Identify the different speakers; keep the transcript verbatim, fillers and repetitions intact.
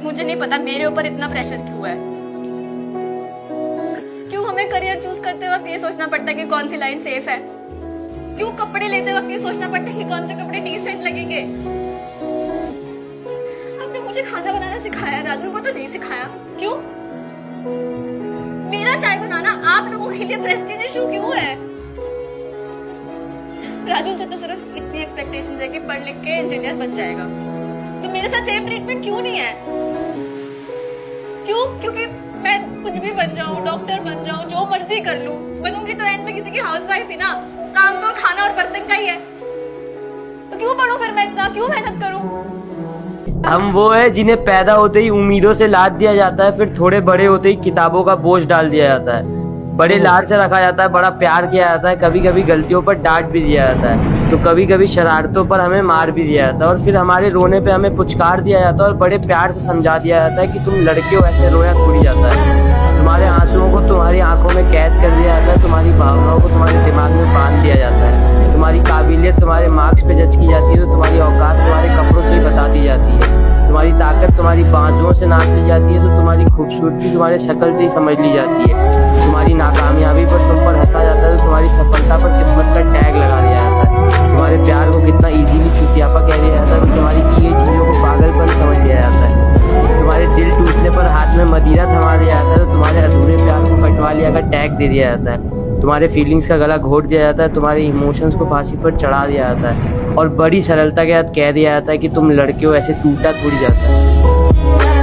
Speaker 1: मुझे नहीं पता मेरे ऊपर इतना प्रेशर क्यों है। क्यों हमें करियर चूज करते वक्त ये सोचना पड़ता है कि कौन सी लाइन सेफ है? क्यों कपड़े लेते वक्त ये सोचना पड़ता है कि कौन से कपड़े डिसेंट लगेंगे? आपने मुझे खाना बनाना सिखाया, राजू को तो नहीं सिखाया। क्यों? मेरा चाय बनाना आप लोगों के लिए प्रेस्टीज इशू क्यों है? राजू से तो सिर्फ इतनी एक्सपेक्टेशंस है कि पढ़ लिख के इंजीनियर बन जाएगा, तो मेरे साथ सेम ट्रीटमेंट क्यों नहीं है? क्यों? क्योंकि मैं कुछ भी बन जाऊं, डॉक्टर बन जाऊं, जो मर्जी कर लूं, बनूंगी तो एंड में किसी की हाउसवाइफ ही ना। काम तो खाना और बर्तन का ही है, तो क्यों पढ़ूं फिर मैं इतना? क्यों मेहनत करूं?
Speaker 2: हम वो है जिन्हें पैदा होते ही उम्मीदों से लाद दिया जाता है, फिर थोड़े बड़े होते ही किताबों का बोझ डाल दिया जाता है। बड़े लाड से रखा जाता है, बड़ा प्यार किया जाता है, कभी कभी गलतियों पर डांट भी दिया जाता है, तो कभी कभी शरारतों पर हमें मार भी दिया जाता है, और फिर हमारे रोने पे हमें पुचकार दिया जाता है और बड़े प्यार से समझा दिया जाता है कि तुम लड़के हो, ऐसे रोया थोड़ी जाता है। तुम्हारे आंसुओं को तुम्हारी आंखों में कैद कर दिया जाता है, तुम्हारी भावनाओं को तुम्हारे दिमाग में बांध दिया जाता है, तुम्हारी काबिलियत तुम्हारे मार्क्स पे जज की जाती है, तो तुम्हारी औकात तुम्हारे कपड़ों से ही बता दी जाती है, तुम्हारी ताकत तुम्हारी बाजुओं से नाप ली जाती है, तो तुम्हारी खूबसूरती तुम्हारे शक्ल से ही समझ ली जाती है, तुम्हारी नाकामयाबी पर तुम पर हंसा जाता है, तो तुम्हारी सफलता पर किस्मत का टैग लगा दिया जाता है, तुम्हारे प्यार को कितना इजीली चुतियापा कह दिया जाता है, तो तुम्हारी की गई चीजों को पागलपन समझ लिया जाता है, तुम्हारे दिल टूटने पर हाथ में मदिरा थमा दिया जाता है, तो तुम्हारे अधूरे प्यार को कटवा लिया का टैग दे दिया जाता है, तुम्हारे फीलिंग्स का गला घोट दिया जाता है, तुम्हारे इमोशंस को फांसी पर चढ़ा दिया जाता है, और बड़ी सरलता के साथ कह दिया जाता है कि तुम लड़के हो, ऐसे टूटा थोड़ी जाता है।